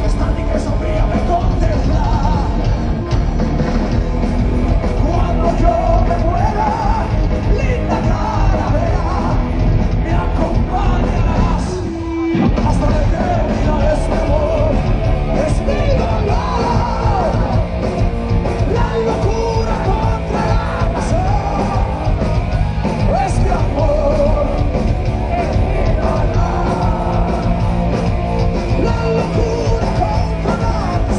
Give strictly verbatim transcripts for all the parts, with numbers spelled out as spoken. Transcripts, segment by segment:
estática y sombría me contempla. Cuando yo me muera, linda calavera, me acompañarás hasta la eternidad. Este amor es mi dolor, la locura contra la razón. Este amor es mi dolor, la locura contra la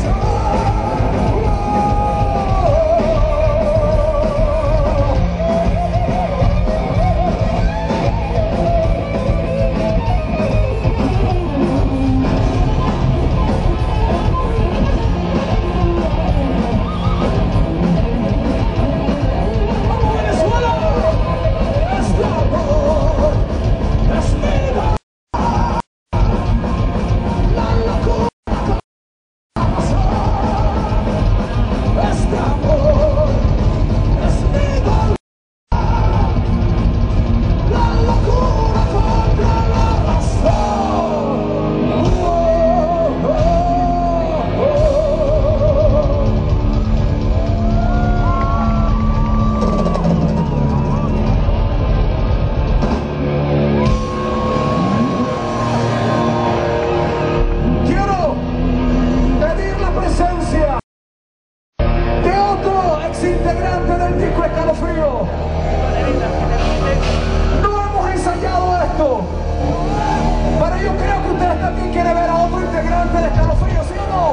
integrante del disco Escalofrío. No hemos ensayado esto, pero yo creo que ustedes también quieren ver a otro integrante de Escalofrío, ¿sí o no?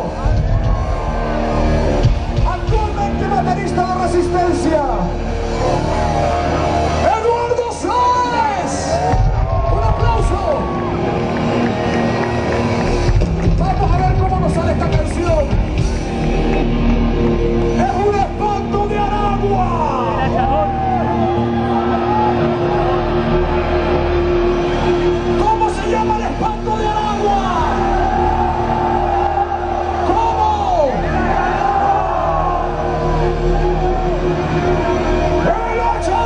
Actualmente baterista de Resistencia, Eduardo Sáez. Un aplauso. Vamos a ver cómo nos sale esta canción. Es un espanto de Aragua. ¿Cómo se llama el espanto de Aragua? ¿Cómo? ¡El ocho!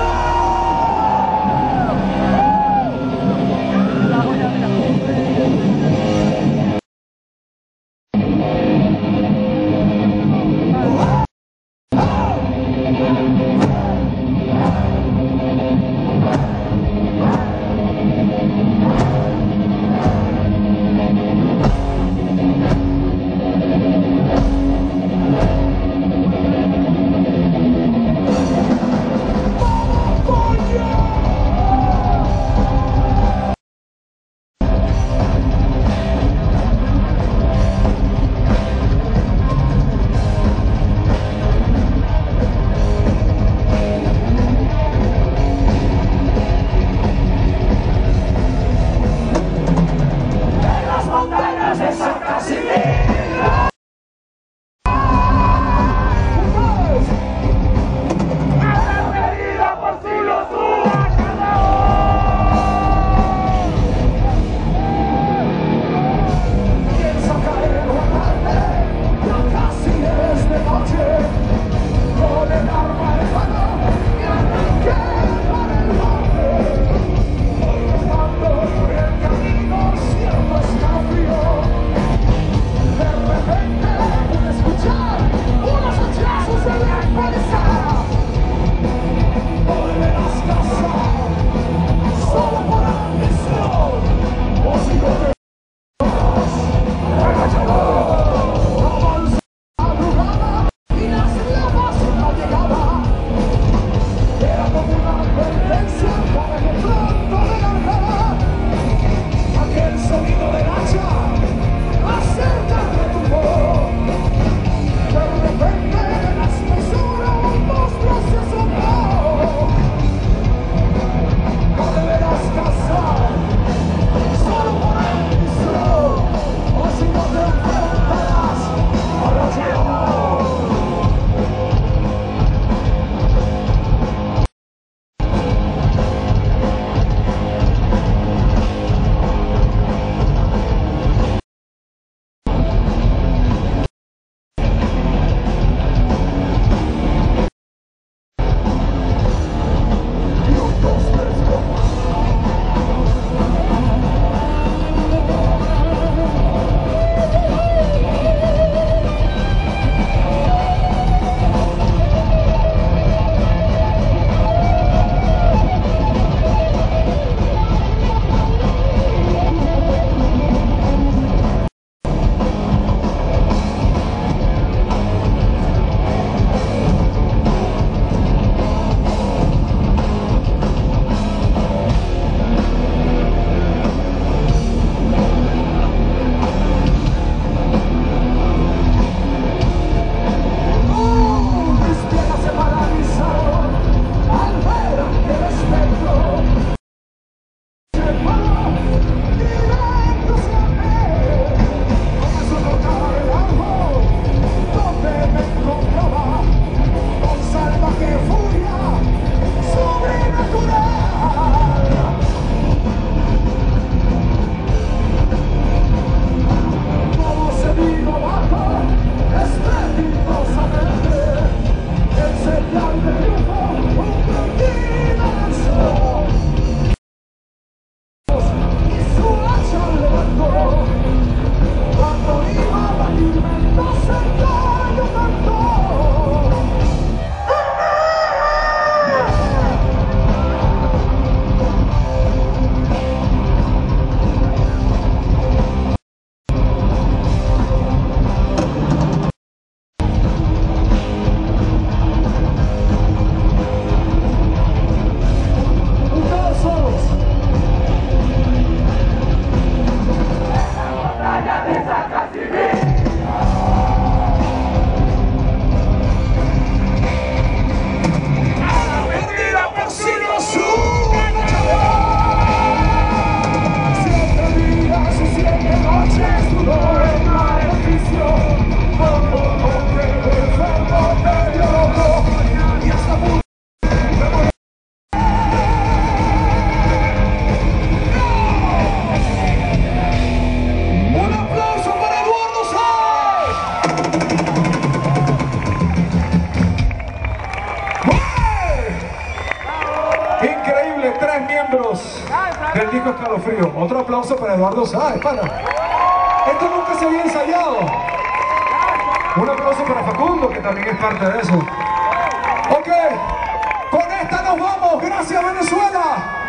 miembros del disco Escalofrío. Otro aplauso para Eduardo Sáez, pana. Esto nunca se había ensayado. Un aplauso para Facundo, que también es parte de eso. Ok, con esta nos vamos. Gracias, Venezuela.